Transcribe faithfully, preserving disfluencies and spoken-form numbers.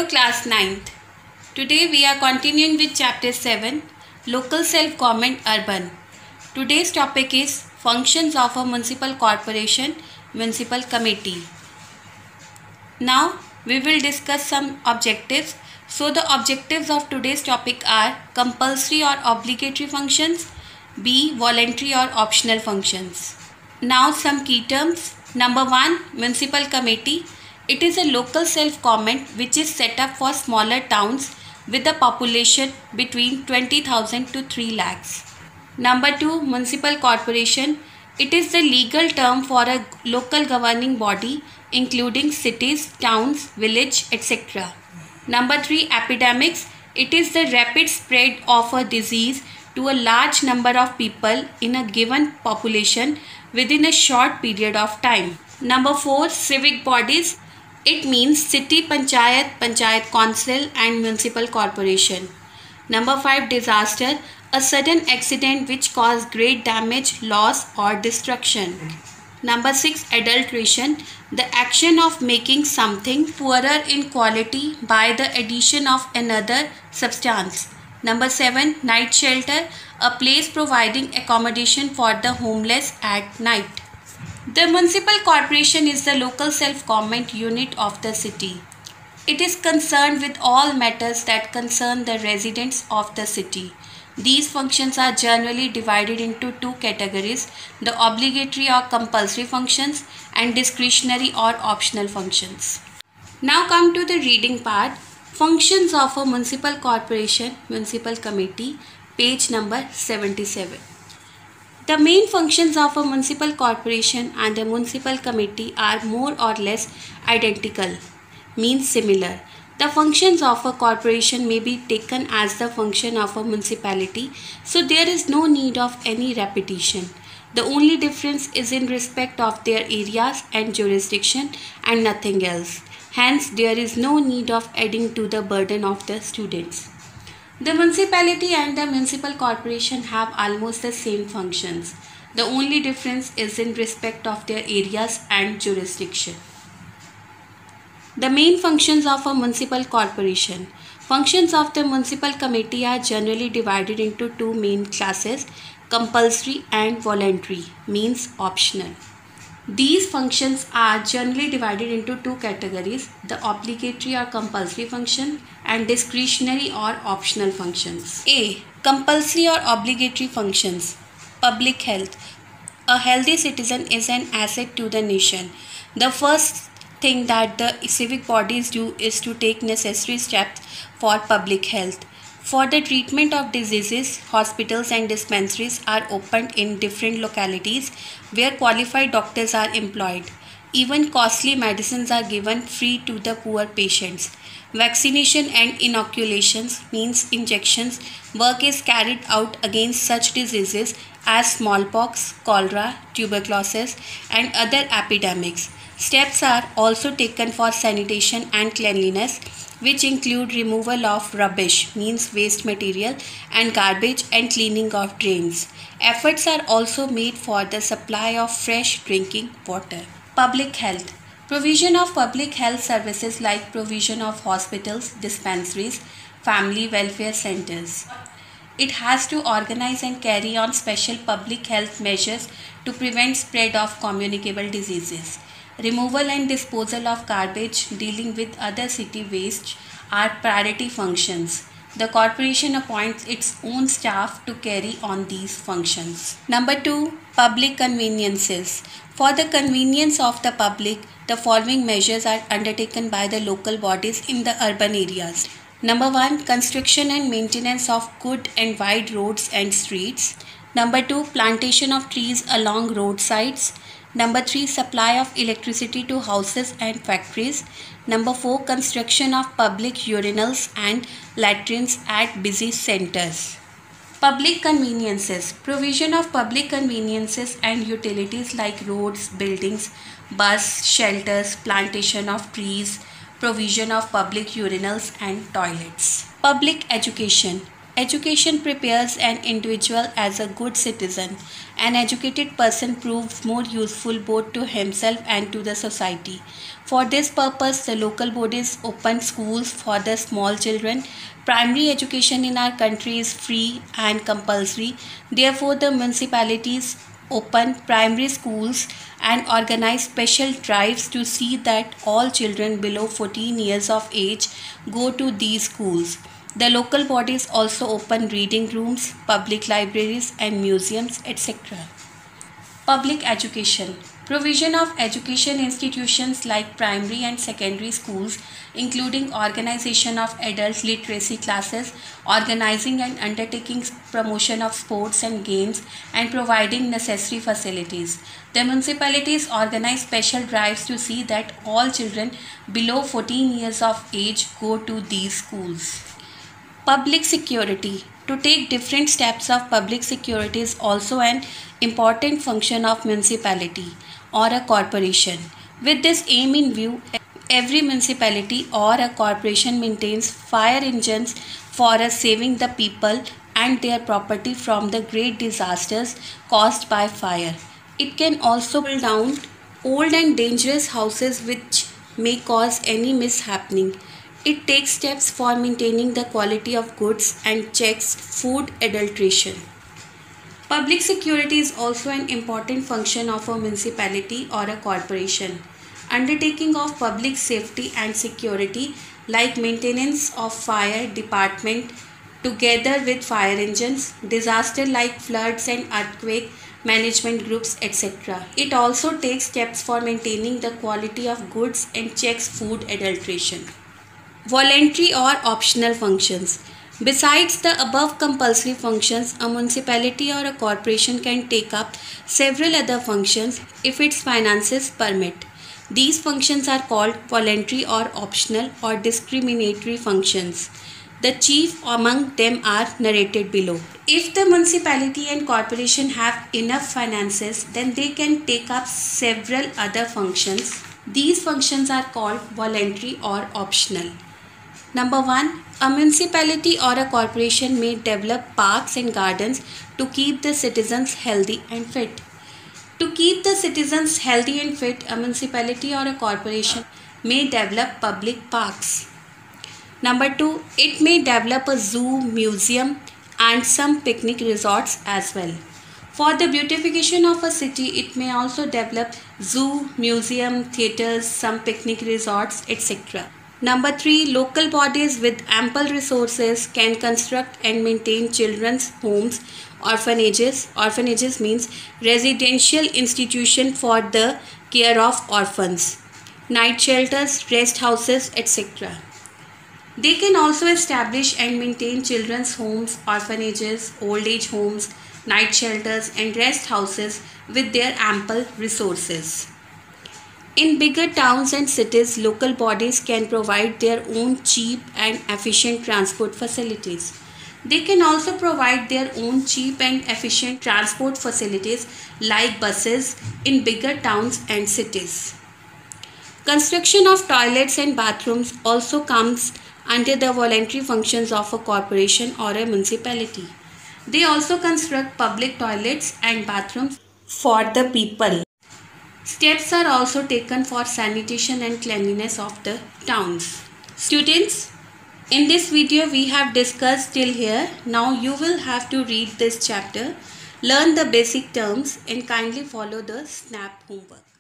class ninth. Today we are continuing with chapter seven, Local Self-Government Urban. Today's topic is Functions of a Municipal Corporation, Municipal Committee. Now we will discuss some objectives. So the objectives of today's topic are compulsory or obligatory functions, B. Voluntary or optional functions. Now some key terms. Number one, Municipal Committee. It is a local self-government which is set up for smaller towns with a population between twenty thousand to three lakhs. Number two, Municipal Corporation. It is the legal term for a local governing body including cities, towns, village, et cetera. Number three, Epidemics. It is the rapid spread of a disease to a large number of people in a given population within a short period of time. Number four, Civic Bodies. It means city, panchayat, panchayat council and municipal corporation. Number five, Disaster. A sudden accident which causes great damage, loss or destruction. Number six, Adulteration. The action of making something poorer in quality by the addition of another substance. Number seven, Night Shelter. A place providing accommodation for the homeless at night. The municipal corporation is the local self-government unit of the city. It is concerned with all matters that concern the residents of the city. These functions are generally divided into two categories, the obligatory or compulsory functions and discretionary or optional functions. Now come to the reading part. Functions of a municipal corporation, municipal committee, page number seventy-seven. The main functions of a municipal corporation and a municipal committee are more or less identical, means similar. The functions of a corporation may be taken as the function of a municipality, so there is no need of any repetition. The only difference is in respect of their areas and jurisdiction and nothing else. Hence, there is no need of adding to the burden of the students. The municipality and the municipal corporation have almost the same functions. The only difference is in respect of their areas and jurisdiction. The main functions of a municipal corporation. Functions of the municipal committee are generally divided into two main classes, compulsory and voluntary, means optional. These functions are generally divided into two categories, the obligatory or compulsory function and discretionary or optional functions. A. Compulsory or obligatory functions. Public health. A healthy citizen is an asset to the nation. The first thing that the civic bodies do is to take necessary steps for public health. For the treatment of diseases, hospitals and dispensaries are opened in different localities where qualified doctors are employed. Even costly medicines are given free to the poor patients. Vaccination and inoculations, means injections, work is carried out against such diseases as smallpox, cholera, tuberculosis and other epidemics. Steps are also taken for sanitation and cleanliness, which include removal of rubbish, means waste material, and garbage and cleaning of drains. Efforts are also made for the supply of fresh drinking water. Public health. Provision of public health services like provision of hospitals, dispensaries, family welfare centers. It has to organize and carry on special public health measures to prevent spread of communicable diseases. Removal and disposal of garbage, dealing with other city waste are priority functions. The corporation appoints its own staff to carry on these functions. Number two, public conveniences. For the convenience of the public, the following measures are undertaken by the local bodies in the urban areas. Number one, construction and maintenance of good and wide roads and streets. Number two, plantation of trees along roadsides. Number three, supply of electricity to houses and factories. Number four, construction of public urinals and latrines at busy centers. Public conveniences. Provision of public conveniences and utilities like roads, buildings, bus, shelters, plantation of trees, provision of public urinals and toilets. Public education. Education prepares an individual as a good citizen. An educated person proves more useful both to himself and to the society. For this purpose, the local bodies open schools for the small children. Primary education in our country is free and compulsory. Therefore, the municipalities open primary schools and organize special drives to see that all children below fourteen years of age go to these schools. The local bodies also open reading rooms, public libraries and museums, et cetera. Public education. Provision of education institutions like primary and secondary schools, including organization of adult literacy classes, organizing and undertaking promotion of sports and games, and providing necessary facilities. The municipalities organize special drives to see that all children below fourteen years of age go to these schools. Public security. To take different steps of public security is also an important function of municipality or a corporation. With this aim in view, every municipality or a corporation maintains fire engines for a saving the people and their property from the great disasters caused by fire. It can also pull down old and dangerous houses which may cause any mishappening. It takes steps for maintaining the quality of goods and checks food adulteration. Public security is also an important function of a municipality or a corporation. Undertaking of public safety and security like maintenance of fire department together with fire engines, disaster like floods and earthquake management groups, et cetera. It also takes steps for maintaining the quality of goods and checks food adulteration. Voluntary or optional functions. Besides the above compulsory functions, a municipality or a corporation can take up several other functions if its finances permit. These functions are called voluntary or optional or discriminatory functions. The chief among them are narrated below. If the municipality and corporation have enough finances, then they can take up several other functions. These functions are called voluntary or optional. Number one, a municipality or a corporation may develop parks and gardens to keep the citizens healthy and fit. To keep the citizens healthy and fit, a municipality or a corporation may develop public parks. Number two, it may develop a zoo, museum, and some picnic resorts as well. For the beautification of a city, it may also develop zoo, museum, theatres, some picnic resorts, et cetera. Number three, local bodies with ample resources can construct and maintain children's homes, orphanages. Orphanages means residential institution for the care of orphans, night shelters, rest houses, et cetera. They can also establish and maintain children's homes, orphanages, old age homes, night shelters, and rest houses with their ample resources. In bigger towns and cities, local bodies can provide their own cheap and efficient transport facilities. They can also provide their own cheap and efficient transport facilities like buses in bigger towns and cities. Construction of toilets and bathrooms also comes under the voluntary functions of a corporation or a municipality. They also construct public toilets and bathrooms for the people. Steps are also taken for sanitation and cleanliness of the towns. Students, in this video we have discussed till here. Now you will have to read this chapter, learn the basic terms and kindly follow the SNAP homework.